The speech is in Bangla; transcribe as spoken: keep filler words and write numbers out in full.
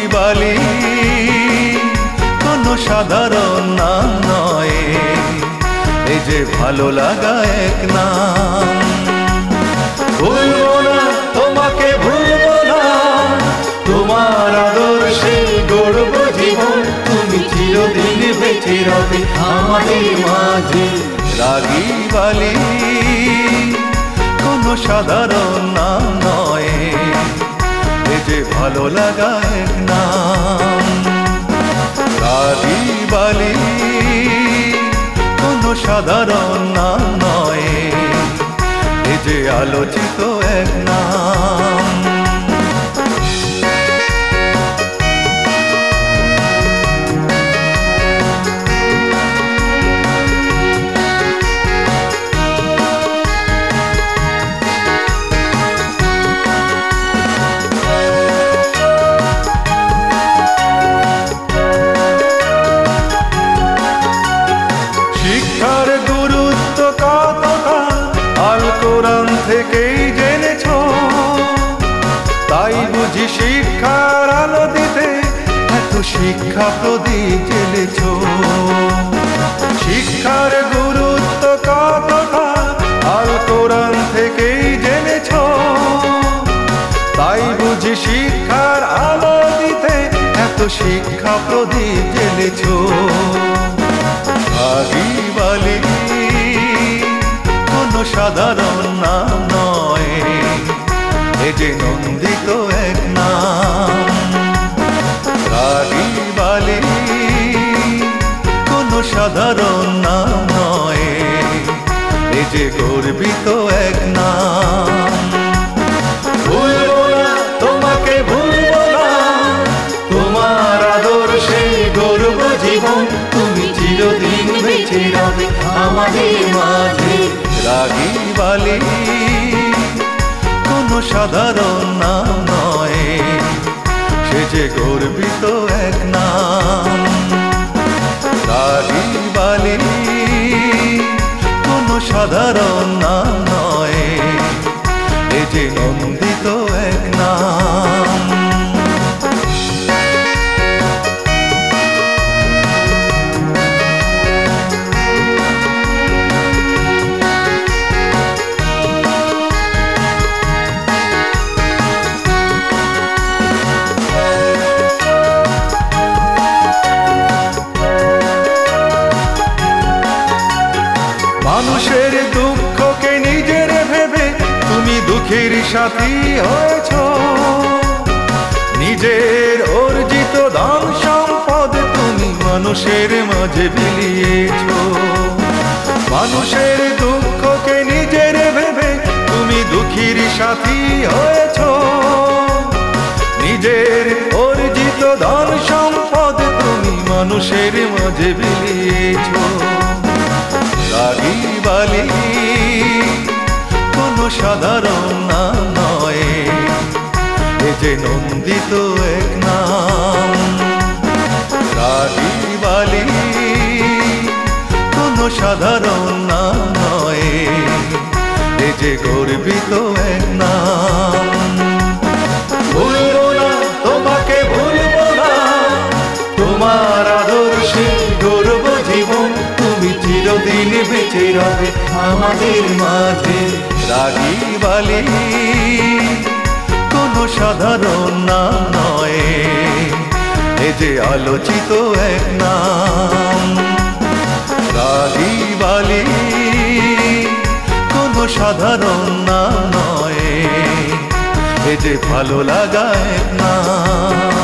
বালি কোনো সাধারণ নাম নয়, এই যে ভালো লাগা এক নাম। ভুলবো না তোমাকে, ভুলবো না তোমার আদর্শে গড়ব জীবন, তুমি চিরদিন বেঁচে রবে আমাদের মাঝে। রাগী বালি কোনো সাধারণ নাম নয়, এই যে ভালো লাগা এক নাম। রাগী বালি কোনো সাধারণ নাম নয়, এই যে আলোচিত এক নাম। শিক্ষার গুরুত্ব কতটা আল কোরআন থেকেই জেনেছ, তাই বুঝি শিক্ষার আলো দিতে এত শিক্ষা প্রদীপ জ্বেলেছ। শিক্ষার গুরুত্ব কতটা আল কোরআন থেকেই জেনেছ, তাই বুঝি শিক্ষার আলো দিতে এত শিক্ষা প্রদীপ জ্বেলেছ। রাগী বালি কোনো সাধারণ নাম নয়, এ যে নন্দিত এক নাম। রাগী বালি কোনো সাধারণ নাম নয়, এ যে গর্বিত এক নাম। ভুলবো না তোমাকে, ভুলবো না তোমার আদর্শে গড়ব জীবন, তুমি চিরদিন বেঁচে রবে আমাদের মাঝে। রাগী বালি কোনো সাধারণ নাম নয়, সে যে গর্বিত এক নাম। রাগী বালি কোনো সাধারণ নাম নয়, এ যে নন্দিত এক নাম। মানুষের দুঃখকে নিজের ভেবে তুমি দুঃখের সাথী হয়েছ, নিজের অর্জিত ধন সম্পদ তুমি মানুষের মাঝে বিলিয়েছ। মানুষের দুঃখকে নিজের ভেবে তুমি দুঃখীর সাথী হয়েছ, নিজের অর্জিত ধন সম্পদ তুমি মানুষের মাঝে বিলিয়েছ। রাগী বালি কোনো সাধারণ নাম নয়, এ যে নন্দিত এক নাম। রাগী বালি কোনো সাধারণ নাম নয়, এ যে গর্বিত এক নাম। ভুলবো না তোমাকে, ভুলবো না তোমার আদর্শে গড়ব জীবন, তুমি চিরদিন বেঁচে রবে আমাদের মাঝে। রাগী বালি কোনো সাধারণ নাম নয়, এ যে আলোচিত এক নাম। রাগী বালি কোনো সাধারণ নাম নয়, এ যে ভালো লাগা এক নাম।